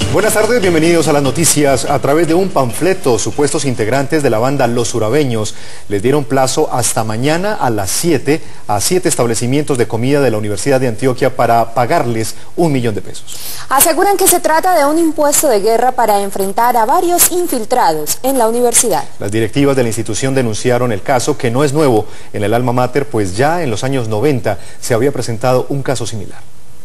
Buenas tardes, bienvenidos a las noticias. A través de un panfleto, supuestos integrantes de la banda Los Urabeños les dieron plazo hasta mañana a las 7 a 7 establecimientos de comida de la Universidad de Antioquia para pagarles 1 millón de pesos. Aseguran que se trata de un impuesto de guerra para enfrentar a varios infiltrados en la universidad. Las directivas de la institución denunciaron el caso, que no es nuevo en el alma mater, pues ya en los años 90 se había presentado un caso similar.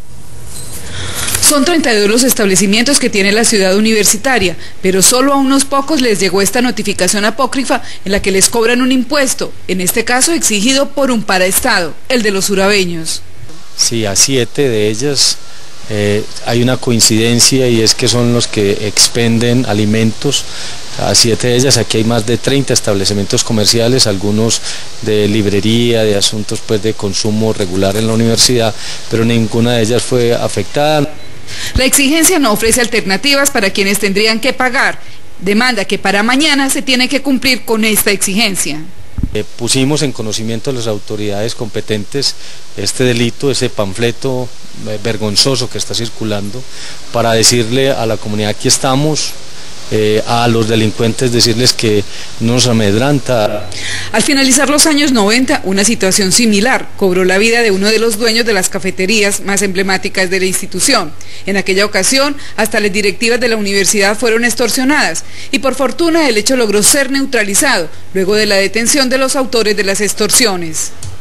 Son 32 los establecimientos que tiene la ciudad universitaria, pero solo a unos pocos les llegó esta notificación apócrifa en la que les cobran un impuesto, en este caso exigido por un paraestado, el de los urabeños. Sí, a 7 de ellas hay una coincidencia, y es que son los que expenden alimentos. A 7 de ellas, aquí hay más de 30 establecimientos comerciales, algunos de librería, de asuntos pues de consumo regular en la universidad, pero ninguna de ellas fue afectada. La exigencia no ofrece alternativas para quienes tendrían que pagar. Demanda que para mañana se tiene que cumplir con esta exigencia. Pusimos en conocimiento de las autoridades competentes este delito, ese panfleto vergonzoso que está circulando, para decirle a la comunidad: aquí estamos. A los delincuentes decirles que no nos amedranta. Al finalizar los años 90, una situación similar cobró la vida de uno de los dueños de las cafeterías más emblemáticas de la institución. En aquella ocasión, hasta las directivas de la universidad fueron extorsionadas, y por fortuna el hecho logró ser neutralizado luego de la detención de los autores de las extorsiones.